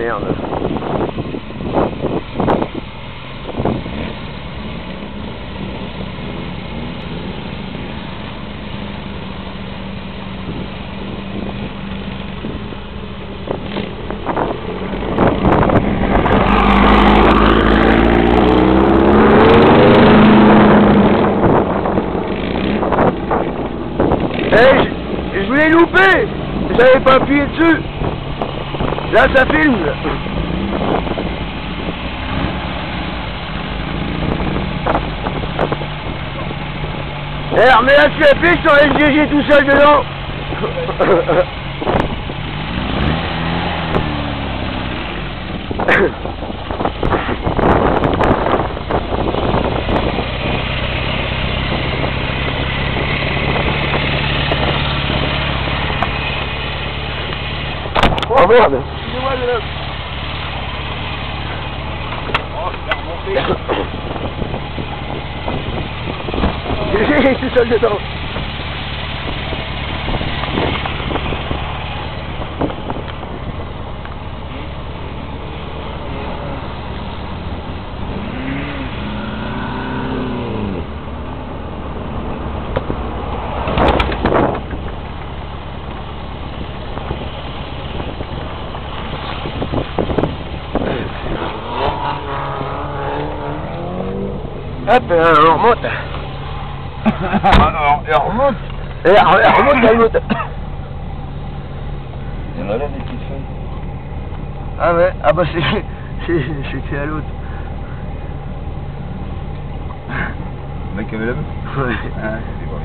merde. Je l'ai loupé. J'avais pas appuyé dessus. Là ça filme. Mais là tu appuies sur SGG tout seul dedans. Oh merde. Excusez-moi je l'ai. Oh je vais remonter. J'ai tout seul dedans. Hop, on remonte. Et on remonte. Et on remonte, elle monte. Il y en a là des petites feuilles. Ah ouais, ah bah c'était à l'autre. Le mec avait la main. Ouais. Ah, c'est bon.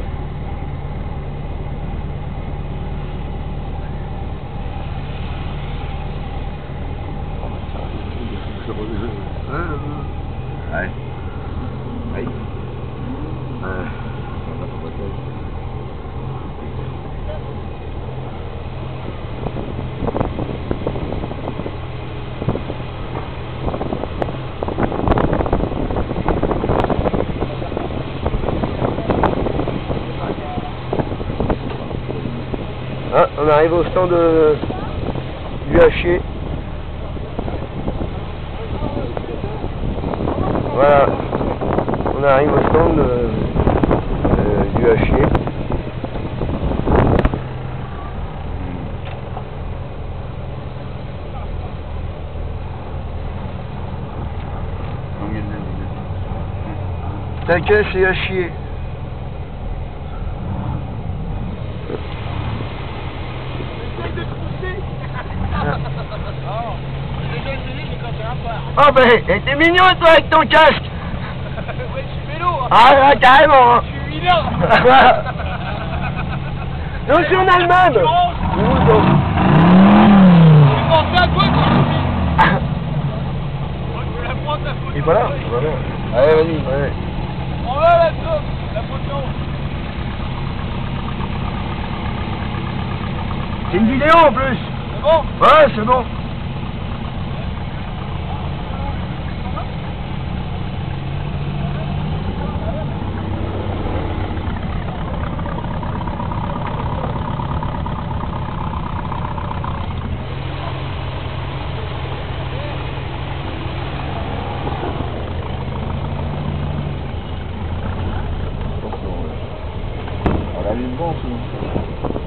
Ouais. Aïe. Ah, on arrive au stand du hachier. Voilà, on arrive au stand du hachier. Ta caisse est hachier. Oh ben, t'es mignon toi avec ton casque. Ouais, je suis vélo. Hein. Ah là, carrément. Hein. Je suis vilain. Non, c'est en Allemagne. J'ai pensé à toi quand je suis. Je vais la prendre ta photo. Et voilà. Allez, vas-y. Ouais. On va la top, la photo. C'est une vidéo en plus. C'est bon? Ouais, c'est bon. On a mis le vent aussi.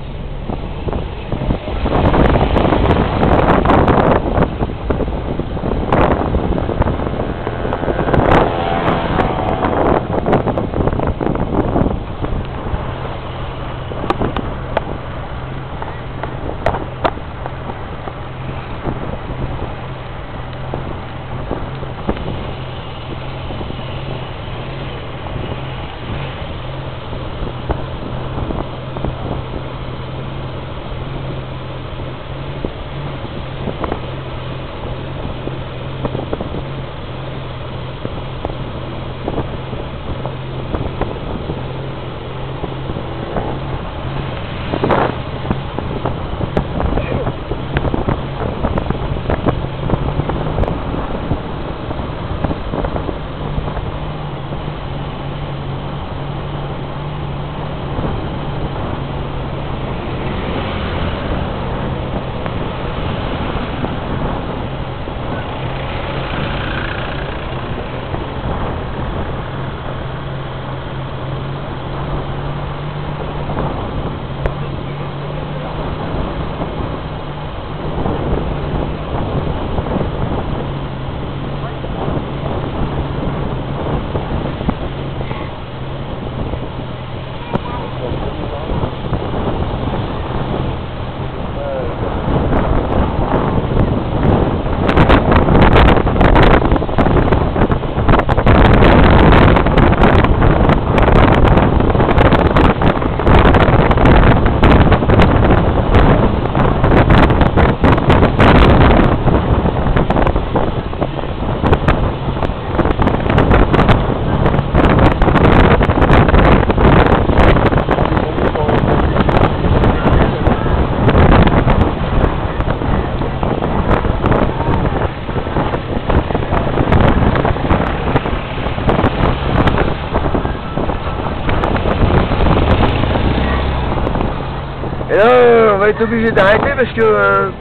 va être obligé d'arrêter parce que...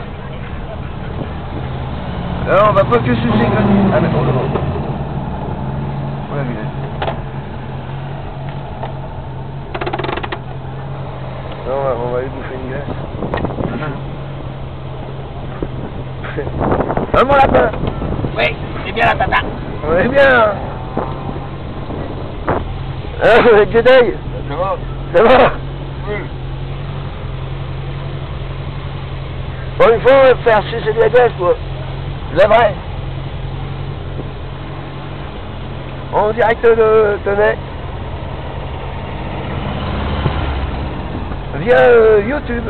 Alors on va pas que sucer gratuit. Ah mais oh non. On l'a vu là. Non, on va aller bouffer une glace. Ah mon lapin. Oui, c'est bien la tata. On est bien. Ah, avec des dailles. Ça va? Ça va? Oui. Bon, il faut faire sucer de la glace, quoi. La vraie. En direct de thenay. Via YouTube.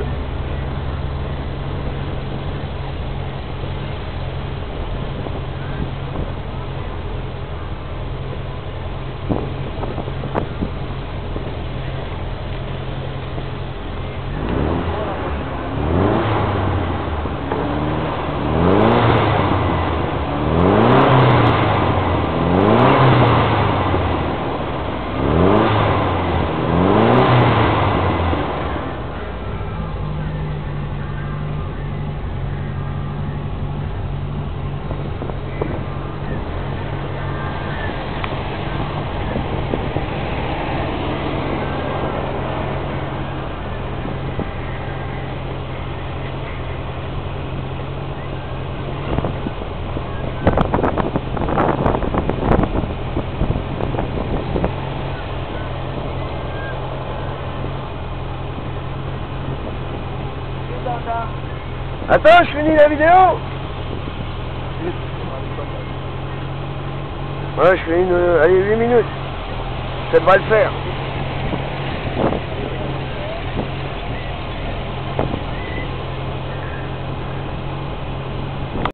Attends, je finis la vidéo. Ouais, je fais allez, 8 minutes. Ça devrait le faire.